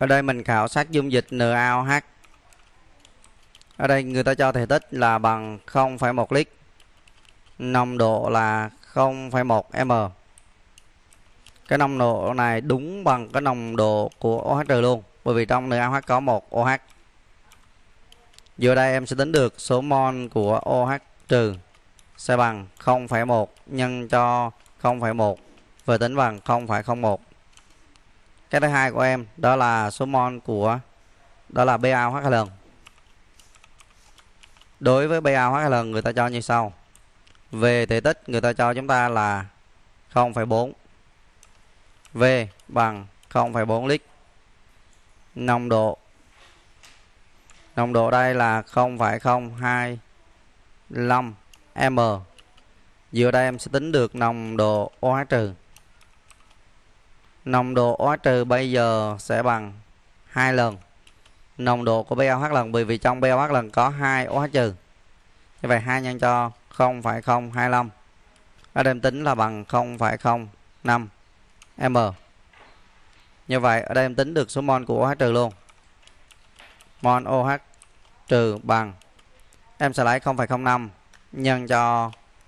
Ở đây mình khảo sát dung dịch NaOH. Ở đây người ta cho thể tích là bằng 0,1 lít. Nồng độ là 0,1 m. Cái nồng độ này đúng bằng cái nồng độ của OH trừ luôn, bởi vì trong NaOH có một OH. Giờ đây em sẽ tính được số mol của OH trừ sẽ bằng 0,1 nhân cho 0,1 và tính bằng 0,01. Cái thứ hai của em đó là số mol của đó là BaOH2. Đối với BaOH2 người ta cho như sau. Về thể tích người ta cho chúng ta là 0,4. V bằng 0,4 lít. Nồng độ đây là 0,025 m. Giờ đây em sẽ tính được nồng độ OH trừ. Nồng độ OH trừ bây giờ sẽ bằng 2 lần nồng độ của BaOH lần, bởi vì trong BaOH lần có 2 OH trừ. Như vậy 2 nhân cho 0,025. Ở đây em tính là bằng 0,05 m. Như vậy ở đây em tính được số mol của OH trừ luôn. Mol OH trừ bằng, em sẽ lấy 0,05 nhân cho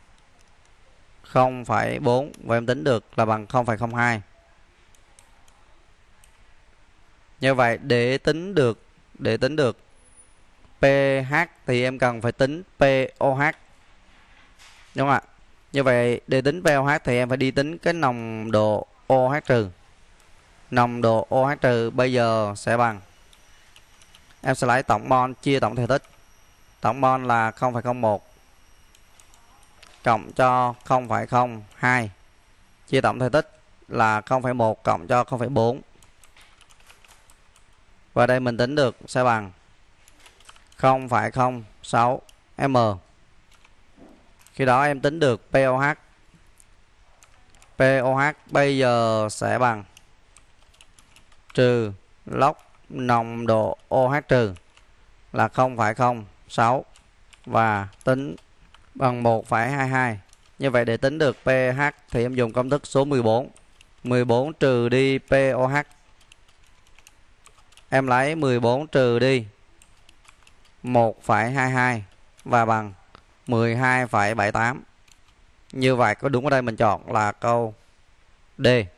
0,4 và em tính được là bằng 0,02. Như vậy để tính được pH thì em cần phải tính pOH. Đúng không ạ? Như vậy để tính pOH thì em phải đi tính cái nồng độ OH trừ. Nồng độ OH trừ bây giờ sẽ bằng, em sẽ lấy tổng mol chia tổng thể tích. Tổng mol là 0,01 cộng cho 0,02 chia tổng thể tích là 0,1 cộng cho 0,4. Và đây mình tính được sẽ bằng 0,06 m. Khi đó em tính được pOH. pOH bây giờ sẽ bằng trừ log nồng độ OH trừ là 0,06 và tính bằng 1,22. Như vậy để tính được pH thì em dùng công thức số 14. 14 trừ đi pOH. Em lấy 14 trừ đi 1,22 và bằng 12,78. Như vậy có đúng ở đây mình chọn là câu D.